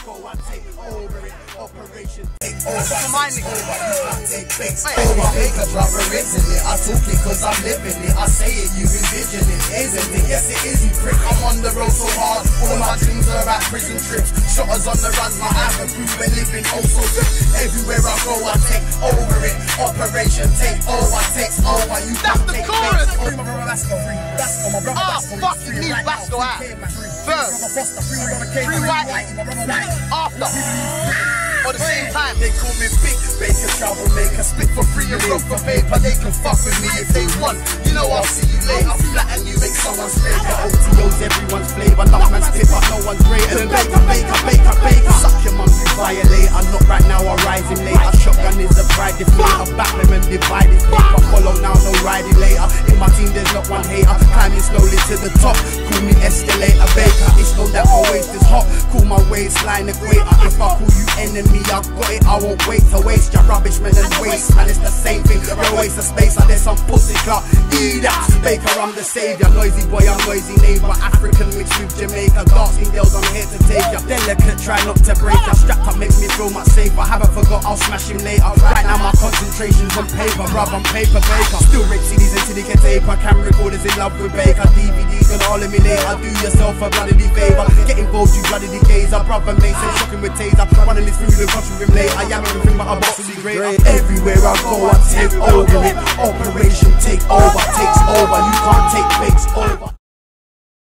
go, I take over it. Operation take over. You can't take fakes over. Make a drop in it. I talk it cause I'm living it. I say it, you envision it, isn't it? Yes, it is, you prick. I'm on the road so hard. All my dreams are at prison trips. Shotters on the run, my app and crew, we're living oh so sick. Everywhere I go, I take over it. Operation take over, takes over. You That's the chorus! Ah, fucking need Basco out. First, free white, after, or the same time. They call me big baker, troublemaker. Split for free and broke for paper. They can fuck with me if they want. You know I'll see you later. Flat and you make someone's flavor. OTO's everyone's flavor. Enough man's paper, no one's greater than baker. Suck your mum, you violator. Not right now, I'm rising later. Shotgun is the pride deflator. Back them and divide this paper. Follow now, no riding later. In my team, there's not one hater. Climbing slowly to the top. Call me escalator baker. It's known that my waist is hot. Call my waistline equator. If I call you enemy, I've got it. I won't wait to waste your rubbish, man, and waste, man. It's the same thing. Don't waste of space. There's some pussy clock. Eat that. Baker, I'm the savior. Noisy boy, I'm noisy neighbor. African mixed with Jamaica. Dancing girls, I'm here to take ya. Delicate, try not to break ya. Strapped up makes me feel much safer. Haven't forgot, I'll smash him later. Right now my concentration's on paper, bruv, I'm paper baker. Still rip CDs and syndicate taper. Camera recorders in love with Baker. DVDs gonna all eliminate. Do yourself a bloody favour. Get involved, you bloody gazer. Brother Mason, shocking with taser. Running this through the country with him later. I am everything but a box will be great. Everywhere I go, I take over it. Operation take over, takes over. You can't take fakes over.